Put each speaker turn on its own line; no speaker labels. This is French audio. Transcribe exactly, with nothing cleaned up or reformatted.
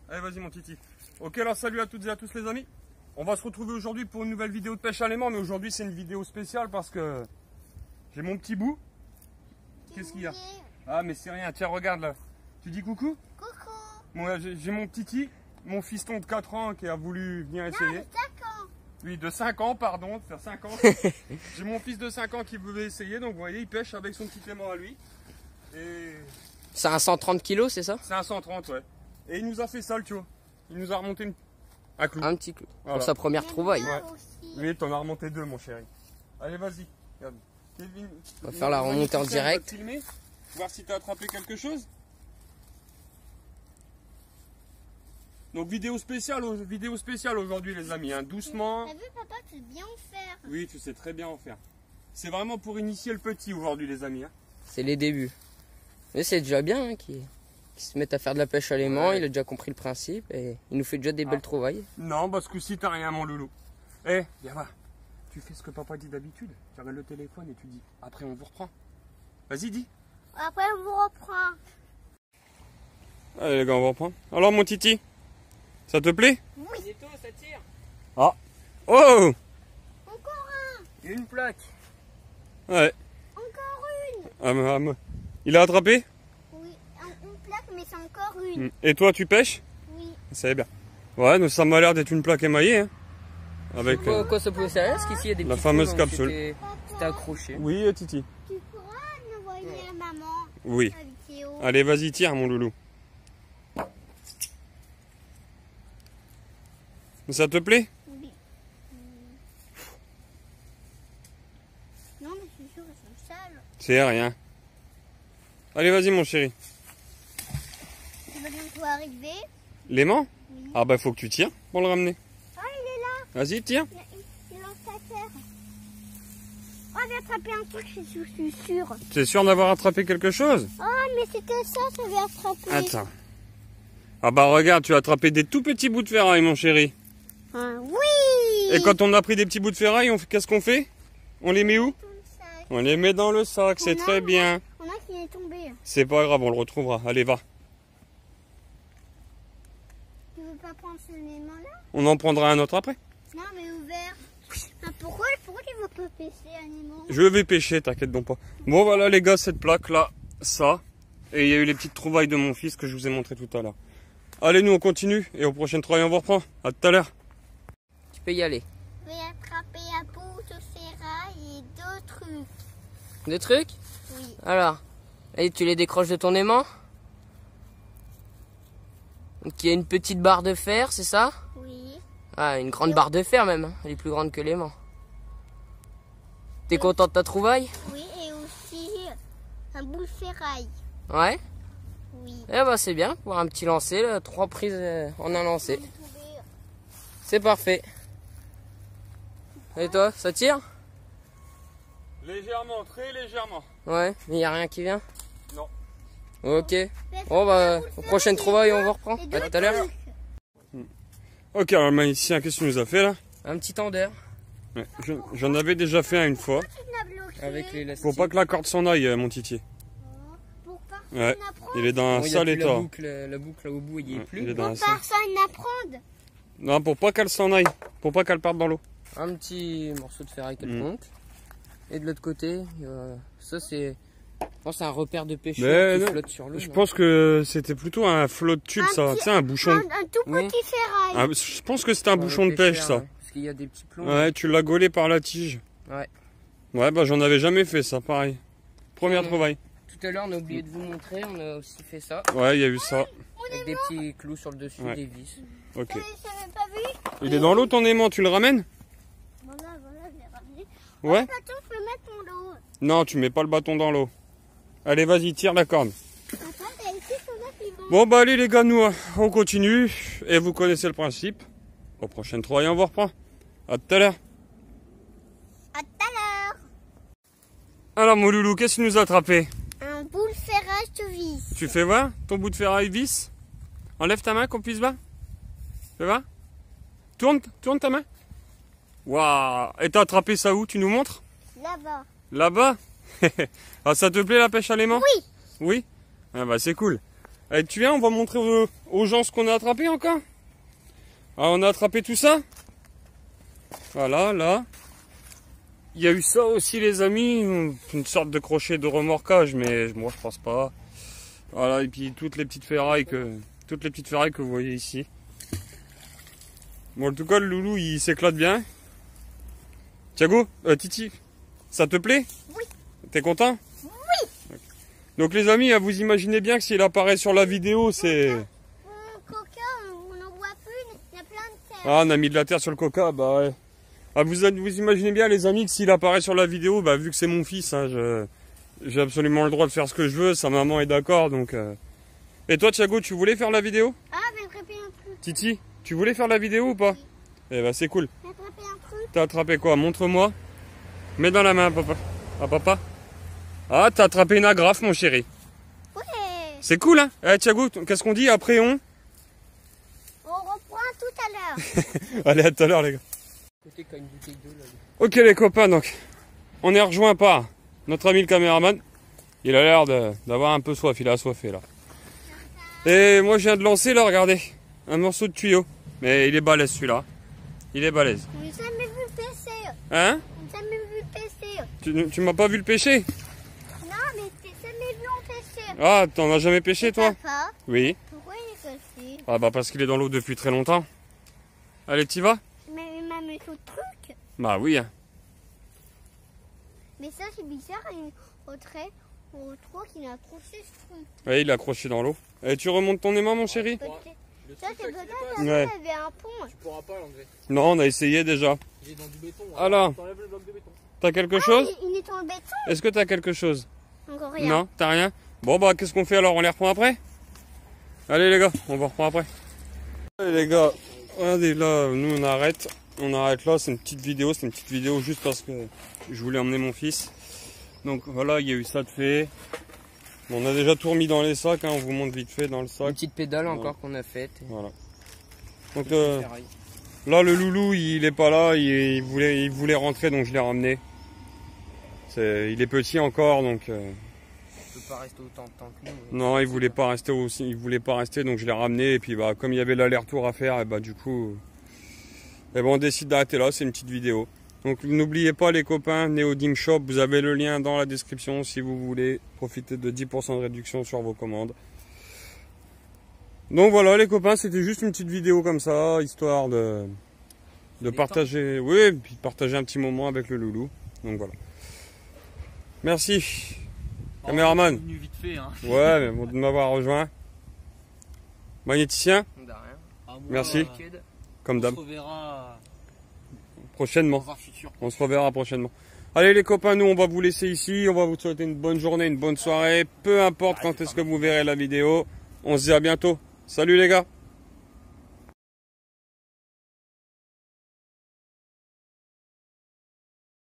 Allez, vas-y mon Titi. Ok, alors salut à toutes et à tous les amis. On va se retrouver aujourd'hui pour une nouvelle vidéo de pêche à l'aimant, mais aujourd'hui c'est une vidéo spéciale parce que j'ai mon petit bout. Qu'est-ce qu'il y a? Ah mais c'est rien, tiens regarde là. Tu dis coucou?
Coucou.
Bon, j'ai mon Titi, mon fiston de quatre ans qui a voulu venir essayer.
Non, de cinq ans.
Oui, de cinq ans, pardon, de faire cinq ans. J'ai mon fils de cinq ans qui voulait essayer, donc vous voyez, il pêche avec son petit Clément à lui. Et...
c'est un cent trente kilos, c'est ça?
C'est un cent trente, ouais. Et il nous a fait ça, le tu vois. Il nous a remonté une... un clou.
Un petit clou.
Voilà.
Pour sa première trouvaille.
Ouais. Oui, t'en as remonté deux, mon chéri. Allez, vas-y. Regarde. Kevin,
on va faire la remontée en direct.
Filmer, voir si t'as attrapé quelque chose. Donc vidéo spéciale, vidéo spéciale aujourd'hui les amis, hein. Doucement.
T'as vu papa, tu sais bien en faire.
Oui, tu sais très bien en faire. C'est vraiment pour initier le petit aujourd'hui les amis, hein.
C'est les débuts. Mais c'est déjà bien hein, qu'ils qu se mettent à faire de la pêche à l'aimant, ouais. Il a déjà compris le principe et il nous fait déjà des ah. belles trouvailles.
Non, parce que si t'as rien mon loulou. Eh, viens voir. Tu fais ce que papa dit d'habitude. Tu regardes le téléphone et tu dis, après on vous reprend. Vas-y, dis.
Après on vous reprend.
Allez les gars, on va reprendre. Alors mon Titi, ça te plaît?
Oui.
Bientôt, ça tire.
Ah. Oh.
Encore un.
Une plaque.
Ouais.
Encore une.
Ah, ah, il a attrapé?
Oui, une plaque, mais c'est encore une.
Et toi, tu pêches?
Oui.
Ça est bien. Ouais, donc ça m'a l'air d'être une plaque émaillée. Hein. Avec
quoi,
euh,
quoi ça peut servir? Parce qu'ici il y a des
la
petits
fameuse
trous,
capsule.
C'était accroché.
Oui, Titi.
Tu pourras l'envoyer ouais. à maman?
Oui. Allez, vas-y, tire, mon loulou. Ça te plaît?
Oui. Non, mais je suis sûre qu'elles sont sales.
C'est rien. Allez, vas-y, mon chéri.
Tu vas bientôt arriver?
L'aimant?
Oui.
Ah bah, faut que tu tires pour le ramener.
Ah, il est là.
Vas-y, tire.
Il, il, il lance sa terre. Oh, j'ai attrapé un truc, je suis, je suis sûre.
Tu es sûr d'avoir attrapé quelque chose?
Oh, mais c'était ça, ça avait attrapé.
Attends. Ah bah, regarde, tu as attrapé des tout petits bouts de ferraille, mon chéri.
Ah, oui.
Et quand on a pris des petits bouts de ferraille, on fait qu'est-ce qu'on fait? On les met où? On les met dans le sac, c'est très bien.
On a qui est tombé.
C'est pas grave, on le retrouvera. Allez, va.
Tu veux pas prendre ce élément-là?
On en prendra un autre après.
Non, mais ouvert. Ah, pourquoi, pourquoi tu veux pas pêcher un aimant?
Je vais pêcher, t'inquiète donc pas. Bon, voilà les gars, cette plaque-là, ça. Et il y a eu les petites trouvailles de mon fils que je vous ai montré tout à l'heure. Allez, nous on continue et au prochain travail on vous reprend. À tout à l'heure.
Tu peux y aller.
Je vais attraper un bout de ferraille et deux trucs.
Deux trucs?
Oui.
Alors, et tu les décroches de ton aimant? Donc il y a une petite barre de fer, c'est ça?
Oui.
Ah, une grande barre de fer même, hein. Elle est plus grande que l'aimant. T'es content de ta trouvaille?
Oui, et aussi un bout de ferraille.
Ouais?
Oui.
Eh bah c'est bien, pour un petit lancer, là, trois prises en un lancer. C'est parfait. Et toi, ça tire?
Légèrement, très légèrement.
Ouais, mais il n'y a rien qui vient?
Non.
Ok. Bon bah, aux prochaines trouvailles, on vous reprend. À tout à l'heure.
Ok, alors Maïtien, qu'est-ce que tu nous as fait là?
Un petit tendeur.
Ouais, J'en avais déjà fait un une fois.
Avec l'élastique.
Faut pas que la corde s'en aille, mon Titi. Ouais, il est dans un
bon,
sale état.
La boucle, la boucle au bout, il y est
ouais,
plus.
Il est dans
pour
un
personne n'apprendre.
Non, pour pas qu'elle s'en aille. Pour pas qu'elle parte dans l'eau.
Un petit morceau de ferraille quelconque. Mm. Et de l'autre côté, euh, ça c'est... Je pense un repère de pêcheur qui flotte sur l'eau.
Je
non
pense que c'était plutôt un flot de tube, ça. Tu sais, un bouchon.
Un, un tout petit oui. ferraille.
Ah, je pense que c'était un ouais, bouchon de pêche, ça.
Ouais. Parce qu'il y a des petits plombs.
Ouais, tu l'as gaulé par la tige.
Ouais.
Ouais, bah j'en avais jamais fait ça, pareil. Première mmh. trouvaille.
Tout à l'heure, on a oublié de vous montrer, on a aussi fait ça.
Ouais, il y a eu ça.
Avec des petits clous sur le dessus, ouais. Des vis.
Ok.
Pas vu.
Il est dans l'eau ton aimant, tu le ramènes?
Voilà, voilà, je l'ai ramené.
Ouais.
Oh, bâton, je peux mettre mon lot.
Non, tu mets pas le bâton dans l'eau. Allez, vas-y, tire la corde. Bon, bah allez les gars, nous, on continue. Et vous connaissez le principe. Au prochain trouvaille, on vous reprend. À tout à l'heure.
À tout à l'heure.
Alors, mon loulou, qu'est-ce que tu nous as attrapé?
Un bout de ferraille de vis.
Tu fais voir ton bout de ferraille vis? Enlève ta main qu'on puisse voir. Fais voir. Tourne, tourne ta main. Waouh. Et t'as attrapé ça où? Tu nous montres?
Là-bas.
Là-bas? Ah, ça te plaît la pêche à l'aimant?
Oui.
Oui? Ah bah c'est cool. Allez, tu viens, on va montrer aux, aux gens ce qu'on a attrapé encore. Ah, on a attrapé tout ça. Voilà, là. Il y a eu ça aussi, les amis. Une sorte de crochet de remorquage, mais moi, je pense pas. Voilà, et puis toutes les petites ferrailles que, toutes les petites ferrailles que vous voyez ici. Bon, en tout cas, le loulou, il s'éclate bien. Thiago, euh, Titi, ça te plaît?
Oui.
T'es content?
Oui.
Donc les amis, vous imaginez bien que s'il apparaît sur la vidéo, c'est...
Mon coca, on n'en voit plus, il y a plein de terre.
Ah, on a mis de la terre sur le coca, bah ouais. Ah, vous, vous imaginez bien les amis que s'il apparaît sur la vidéo, bah vu que c'est mon fils, hein, je, j'ai absolument le droit de faire ce que je veux, sa maman est d'accord, donc... Euh... Et toi Thiago, tu voulais faire la vidéo?
Ah, j'ai attrapé un truc.
Titi, tu voulais faire la vidéo ou pas? Oui. Eh bah c'est cool.
J'ai attrapé un truc.
T'as attrapé quoi? Montre-moi. Mets dans la main, papa. Ah, papa. Ah, t'as attrapé une agrafe, mon chéri.
Ouais.
C'est cool, hein? Eh, Thiago, qu'est-ce qu'on dit après on?
On reprend tout à l'heure.
Allez, à tout à l'heure, les gars.
Côté quand une bouteille d'eau, là.
Ok, les copains, donc, on est rejoint par notre ami le caméraman. Il a l'air d'avoir un peu soif, il a assoiffé, là. Et moi, je viens de lancer, là, regardez, un morceau de tuyau. Mais il est balèze, celui-là. Il est balèze.
On n'a jamais vu le pêcher.
Hein?
On n'a jamais vu le pêcher.
Tu, tu m'as pas vu le pêcher?
Non, mais t'as jamais vu en pêcher.
Ah, t'en as jamais pêché, toi?
Papa,
Oui.
pourquoi il est cassé?
Ah bah parce qu'il est dans l'eau depuis très longtemps. Allez, t'y vas?
Mais il m'a mis tout truc.
Bah oui. Hein.
Mais ça, c'est bizarre. Il au trait, on trouve qu'il a accroché ce truc.
Oui, il est accroché dans l'eau. Et tu remontes ton aimant, mon chéri?
Peut-être- Ça, c'est peut-être
Ouais.
qu'il y avait un pont.
Tu pourras pas l'enlever.
Non, on a essayé déjà.
Il est dans du béton.
Ah là.
T'enlèves le bloc de béton.
T'as quelque
Ah,
chose?
il, il est en béton.
Est-ce que t'as quelque chose?
Encore rien.
Non, t'as rien? Bon bah qu'est-ce qu'on fait alors? On les reprend après? Allez les gars, on va reprendre après. Allez les gars, regardez là, nous on arrête. On arrête là, c'est une petite vidéo, c'est une petite vidéo juste parce que je voulais emmener mon fils. Donc voilà, il y a eu ça de fait. Bon, on a déjà tout remis dans les sacs, hein, on vous montre vite fait dans le sac.
Une petite pédale encore
Ouais.
qu'on a faite.
Voilà. Donc euh, là le loulou il est pas là, il, il, voulait, il voulait rentrer donc je l'ai ramené. C'est, il est petit encore donc... Euh,
Il peut pas rester autant de temps que nous.
non, il voulait pas rester aussi, il voulait pas rester donc je l'ai ramené et puis bah comme il y avait l'aller-retour à faire et bah du coup... Et ben on décide d'arrêter là, c'est une petite vidéo. Donc n'oubliez pas les copains, Neodim Shop, vous avez le lien dans la description si vous voulez profiter de dix pour cent de réduction sur vos commandes. Donc voilà les copains, c'était juste une petite vidéo comme ça, histoire de, de partager, oui, puis de partager un petit moment avec le loulou. Donc voilà. Merci,
Oh,
caméraman.
venu vite fait, hein.
Ouais, mais bon de m'avoir rejoint. Magnéticien,
De rien. Ah, moi,
Merci.
euh,
comme
On
d'hab.
se reverra
Prochainement.
au revoir futur.
On se reverra prochainement. Allez les copains, nous on va vous laisser ici. On va vous souhaiter une bonne journée, une bonne soirée. Peu importe quand est-ce que vous verrez la vidéo. On se dit à bientôt. Salut les gars.